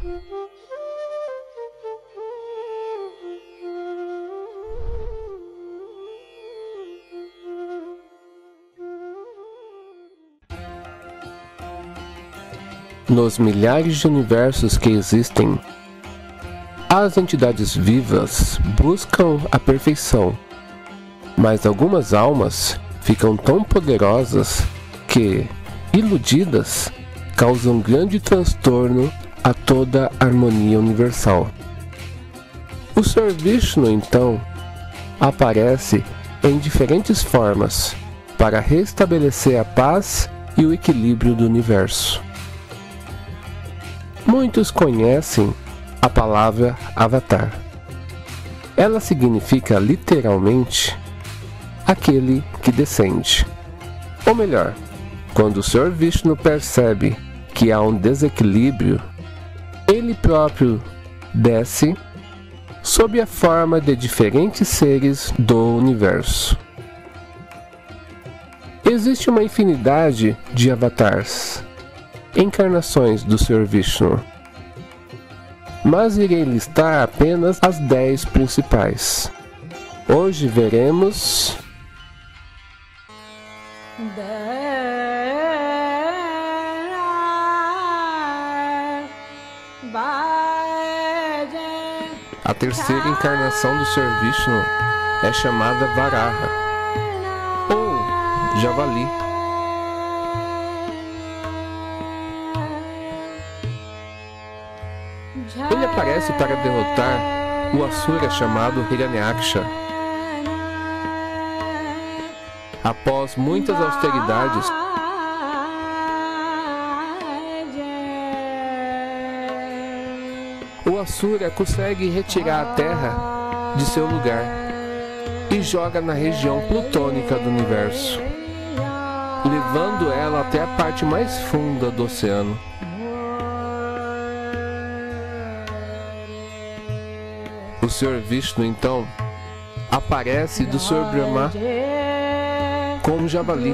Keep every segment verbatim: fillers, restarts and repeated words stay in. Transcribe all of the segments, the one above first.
Nos milhares de universos que existem, as entidades vivas buscam a perfeição, mas algumas almas ficam tão poderosas que, iludidas, causam grande transtorno a toda a harmonia universal. O senhor Vishnu, então, aparece em diferentes formas para restabelecer a paz e o equilíbrio do universo. Muitos conhecem a palavra Avatar. Ela significa literalmente aquele que descende. Ou melhor, quando o senhor Vishnu percebe que há um desequilíbrio, ele próprio desce sob a forma de diferentes seres do universo. Existe uma infinidade de avatars, encarnações do senhor Vishnu, mas irei listar apenas as dez principais. Hoje veremos a terceira encarnação do senhor Vishnu é chamada Varaha, ou Javali. Ele aparece para derrotar o Asura chamado Hiranyaksha. Após muitas austeridades, o Asura consegue retirar a Terra de seu lugar e joga na região plutônica do universo, levando ela até a parte mais funda do oceano. O senhor Vishnu, então, aparece do senhor Brahma como javali.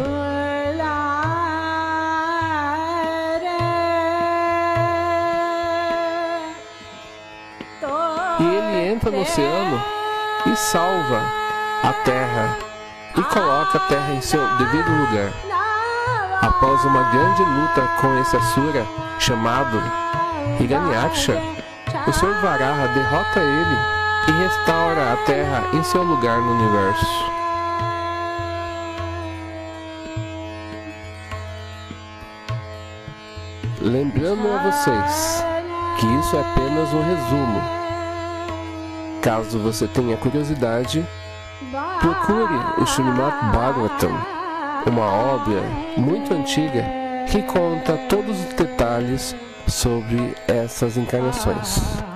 E ele entra no oceano e salva a terra e coloca a terra em seu devido lugar. Após uma grande luta com esse Asura chamado Hiranyaksha, o senhor Varaha derrota ele e restaura a Terra em seu lugar no universo. Lembrando a vocês que isso é apenas um resumo. Caso você tenha curiosidade, procure o Srimad Bhagavatam, uma obra muito antiga que conta todos os detalhes sobre essas encarnações.